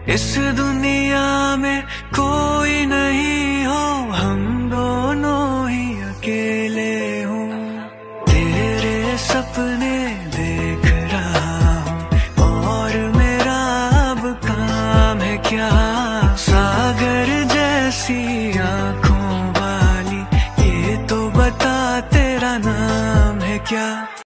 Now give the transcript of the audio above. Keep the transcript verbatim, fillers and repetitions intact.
इस दुनिया में कोई नहीं हो, हम दोनों ही अकेले हो। तेरे सपने देख रहा हूँ और मेरा अब काम है क्या। सागर जैसी आंखों वाली, ये तो बता तेरा नाम है क्या।